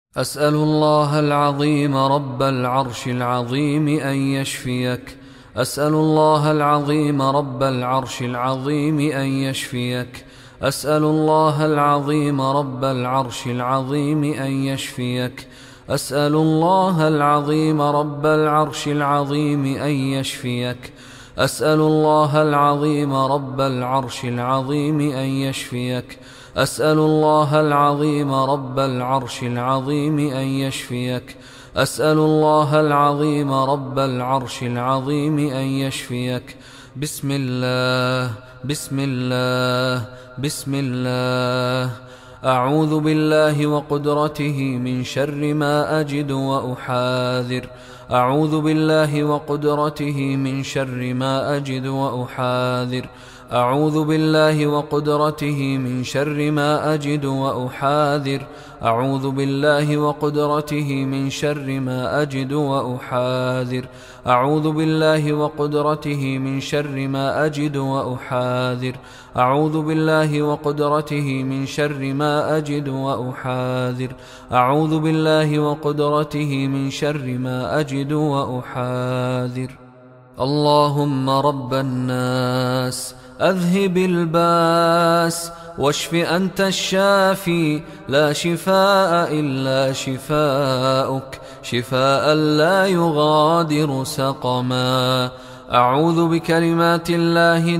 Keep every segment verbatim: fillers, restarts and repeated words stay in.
أسأل الله العظيم رب العرش العظيم أن يشفيك. أسأل الله العظيم رب العرش العظيم أن يشفيك. أسأل الله العظيم رب العرش العظيم أن يشفيك. أسأل الله العظيم رب العرش العظيم أن يشفيك. أسأل الله العظيم رب العرش العظيم أن يشفيك. أسأل الله العظيم رب العرش العظيم أن يشفيك. أسأل الله العظيم رب العرش العظيم أن يشفيك. بسم الله بسم الله بسم الله. أعوذ بالله وقدرته من شر ما أجد وأحاذر. أعوذ بالله وقدرته من شر ما أجد وأحاذر. أعوذ بالله وقدرته من شر ما أجد وأحاذر. أعوذ بالله وقدرته من شر ما أجد وأحاذر. أعوذ بالله وقدرته من شر ما أجد وأحاذر. أعوذ بالله وقدرته من شر ما أجد وأحاذر. أعوذ بالله وقدرته من شر ما أجد وأحاذر. اللهم رب الناس أذهب الباس واشف أنت الشافي لا شفاء إلا شفاؤك شفاء لا يغادر سقما. أعوذ بكلمات الله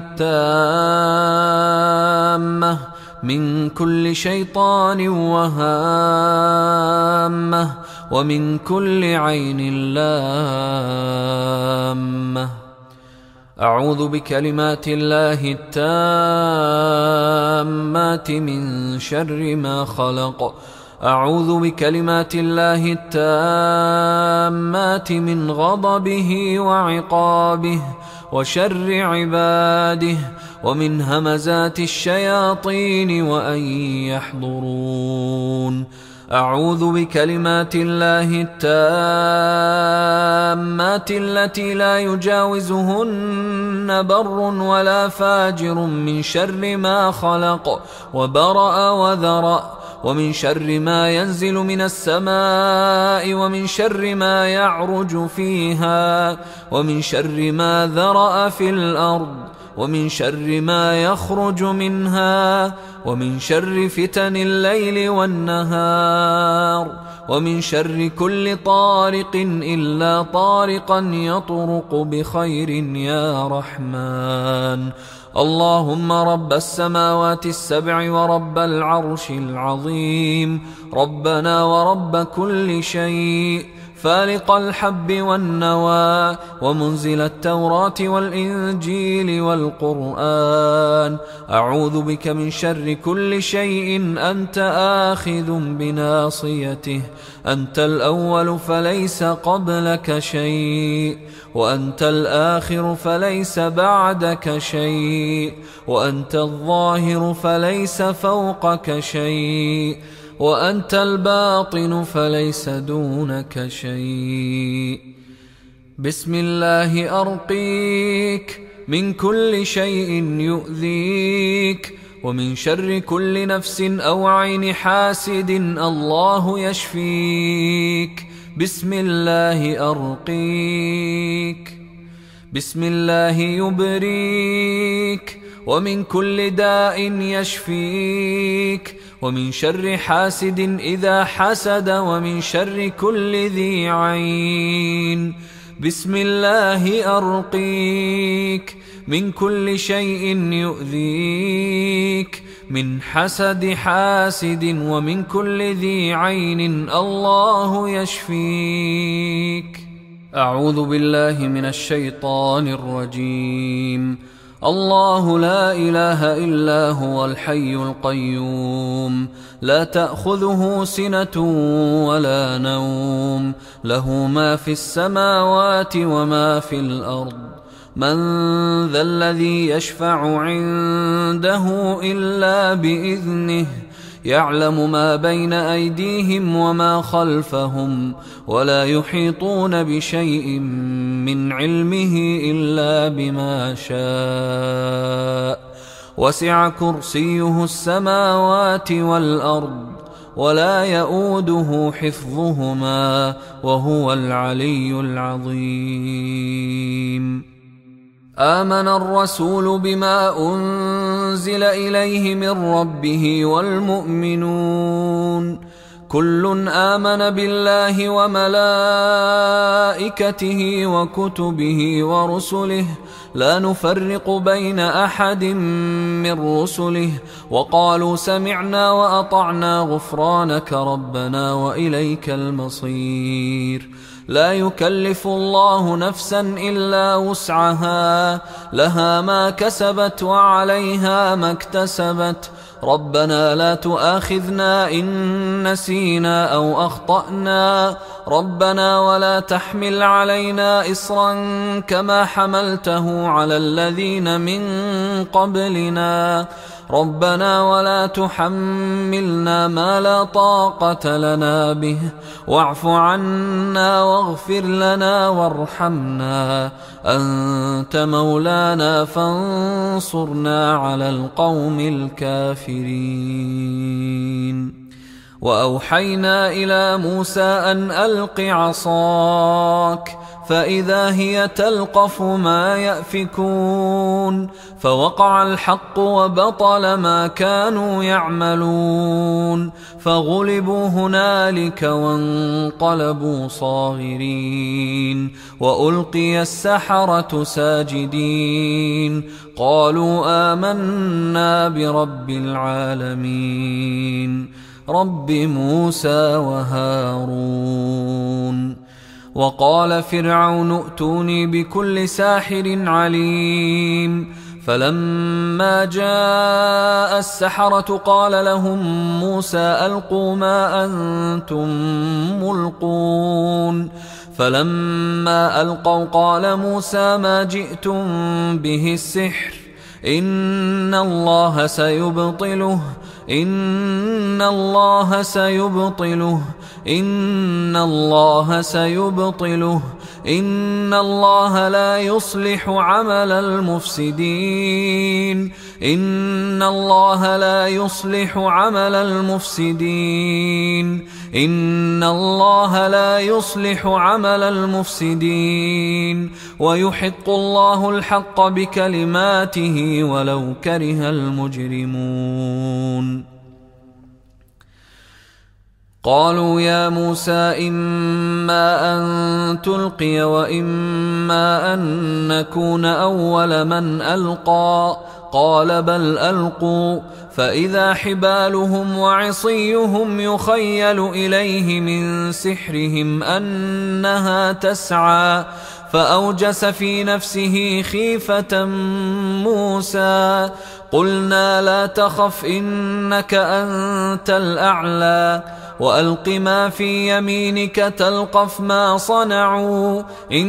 التامة من كل شيطان وهامة ومن كل عين لامة. أعوذ بكلمات الله التامات من شر ما خلق. أعوذ بكلمات الله التامات من غضبه وعقابه وشر عباده ومن همزات الشياطين وأن يحضرون. أعوذ بكلمات الله التامات التي لا يجاوزهن بر ولا فاجر من شر ما خلق وبرأ وذرأ ومن شر ما ينزل من السماء ومن شر ما يعرج فيها ومن شر ما ذرأ في الأرض ومن شر ما يخرج منها ومن شر فتن الليل والنهار ومن شر كل طارق إلا طارقا يطرق بخير يا رحمن. اللهم رب السماوات السبع ورب العرش العظيم ربنا ورب كل شيء فالق الحب والنوى ومنزل التوراة والإنجيل والقرآن. أعوذ بك من شر كل شيء أنت آخذ بناصيته. أنت الأول فليس قبلك شيء وأنت الآخر فليس بعدك شيء وأنت الظاهر فليس فوقك شيء وأنت الباطن فليس دونك شيء. بسم الله أرقيك من كل شيء يؤذيك ومن شر كل نفس أو عين حاسد الله يشفيك. بسم الله أرقيك. بسم الله يبريك ومن كل داء يشفيك ومن شر حاسد إذا حسد ومن شر كل ذي عين. بسم الله أرقيك من كل شيء يؤذيك من حسد حاسد ومن كل ذي عين الله يشفيك. أعوذ بالله من الشيطان الرجيم. الله لا إله إلا هو الحي القيوم لا تأخذه سنة ولا نوم له ما في السماوات وما في الأرض. من ذا الذي يشفع عنده إلا بإذنه يعلم ما بين أيديهم وما خلفهم ولا يحيطون بشيء من علمه إلا بما شاء. وسع كرسيه السماوات والأرض ولا يؤوده حفظهما وهو العلي العظيم. آمن الرسول بما أنزل إليه من ربه والمؤمنون كل آمن بالله وملائكته وكتبه ورسله لا نفرق بين أحد من رسله وقالوا سمعنا وأطعنا غفرانك ربنا وإليك المصير. لا يكلف الله نفسا إلا وسعها لها ما كسبت وعليها ما اكتسبت ربنا لا تؤاخذنا إن نسينا أو أخطأنا ربنا ولا تحمل علينا إصرا كما حملته على الذين من قبلنا ربنا ولا تحملنا ما لا طاقة لنا به واعف عنا واغفر لنا وارحمنا أنت مولانا فانصرنا على القوم الكافرين. وأوحينا إلى موسى أن ألق عصاك فإذا هي تلقف ما يأفكون فوقع الحق وبطل ما كانوا يعملون فغلبوا هنالك وانقلبوا صاغرين وألقي السحرة ساجدين قالوا آمنا برب العالمين رب موسى وهارون. وقال فرعون ائتوني بكل ساحر عليم فلما جاء السحرة قال لهم موسى ألقوا ما أنتم ملقون فلما ألقوا قال موسى ما جئتم به السحر إن الله سيبطله إن الله سيبطله إن الله سيبطله إن الله لا يصلح عمل المفسدين إن الله لا يصلح عمل المفسدين إن الله لا يصلح عمل المفسدين ويحق الله الحق بكلماته ولو كره المجرمون. قالوا يا موسى إما أن تلقي وإما أن نكون أول من ألقى قال بل ألقوا فإذا حبالهم وعصيهم يخيل إليه من سحرهم أنها تسعى فأوجس في نفسه خيفة موسى قلنا لا تخف إنك أنت الأعلى وألق ما في يمينك تلقف ما صنعوا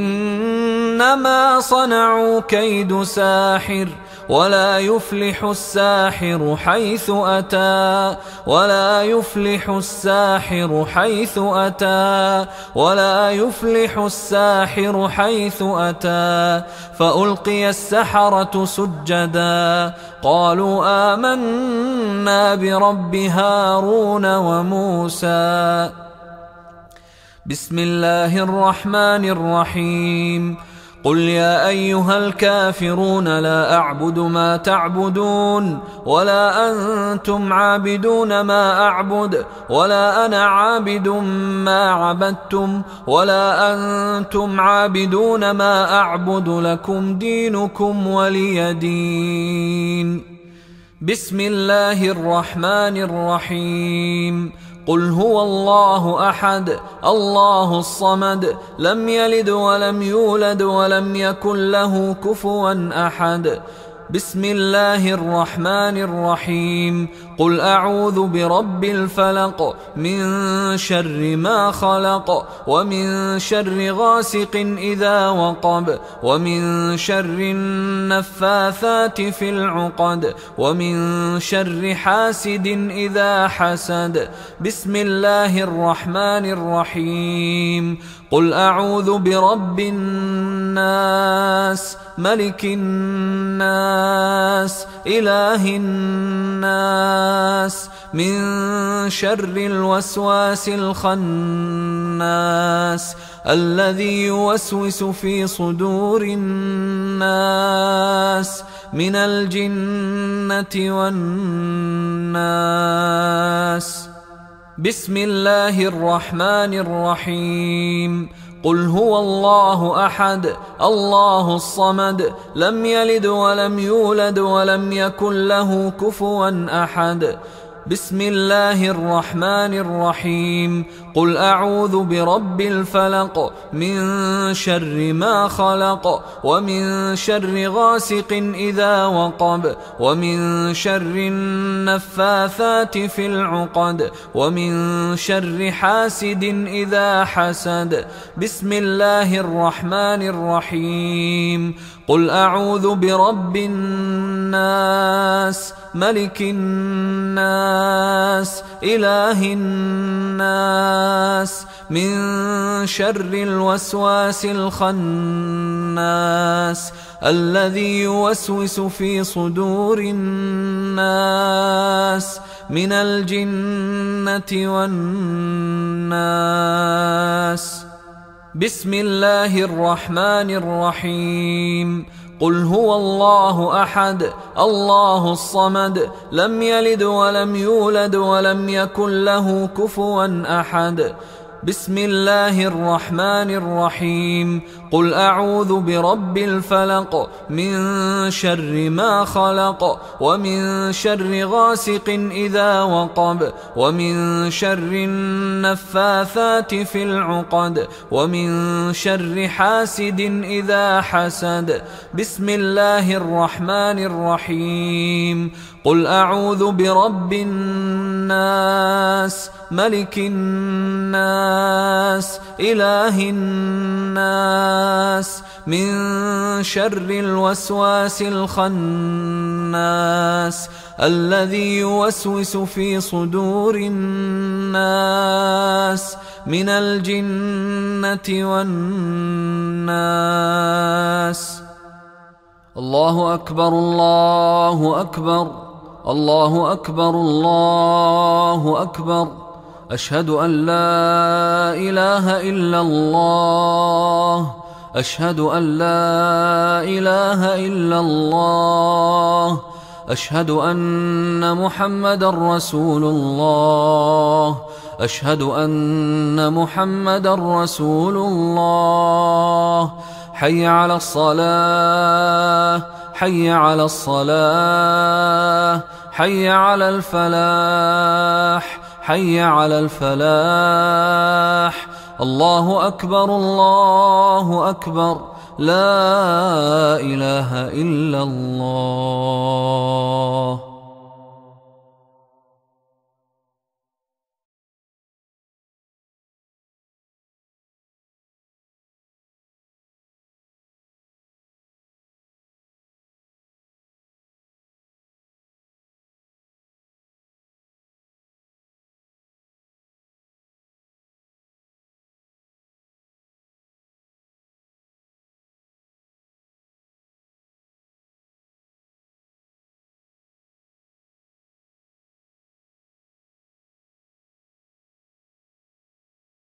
إنما صنعوا كيد ساحر ولا يفلح الساحر حيث أتى ولا يفلح الساحر حيث أتى ولا يفلح الساحر حيث أتى فألقي السحرة سجدا قالوا آمنا برب هارون وموسى. بسم الله الرحمن الرحيم قل يا أيها الكافرون لا أعبد ما تعبدون ولا أنتم عابدون ما أعبد ولا أنا عابد ما عبدتم ولا أنتم عابدون ما أعبد لكم دينكم ولي دين. بسم الله الرحمن الرحيم قل هو الله أحد الله الصمد لم يلد ولم يولد ولم يكن له كفوا أحد. بسم الله الرحمن الرحيم قل أعوذ برب الفلق من شر ما خلق ومن شر غاسق إذا وقب ومن شر النفاثات في العقد ومن شر حاسد إذا حسد. بسم الله الرحمن الرحيم قل أعوذ برب الناس ملك الناس إله الناس من شر الوسواس الخناس الذي يوسوس في صدور الناس من الجنة والناس. بسم الله الرحمن الرحيم. قل هو الله أحد الله الصمد لم يلد ولم يولد ولم يكن له كفوا أحد. بسم الله الرحمن الرحيم. قل أعوذ برب الفلق من شر ما خلق ومن شر غاسق إذا وقب ومن شر النفاثات في العقد ومن شر حاسد إذا حسد. بسم الله الرحمن الرحيم. قل أعوذ برب الناس ملك الناس إله الناس من شر الوسواس الخناس الذي يوسوس في صدور الناس من الجنة والناس. بسم الله الرحمن الرحيم. قل هو الله أحد الله الصمد لم يلد ولم يولد ولم يكن له كفوا أحد. بسم الله الرحمن الرحيم. قل أعوذ برب الفلق من شر ما خلق ومن شر غاسق إذا وقب ومن شر النفاثات في العقد ومن شر حاسد إذا حسد. بسم الله الرحمن الرحيم. قل أعوذ برب الناس ملك الناس إله الناس من شر الوسواس الخناس الذي يوسوس في صدور الناس من الجنة والناس. الله أكبر الله أكبر الله أكبر الله أكبر. أشهد أن لا إله إلا الله أشهد أن لا إله إلا الله أشهد أن محمدا رسول الله أشهد أن محمدا رسول الله. حي على الصلاة حي على الصلاة حي على الفلاح حي على الفلاح. الله أكبر الله أكبر لا إله إلا الله.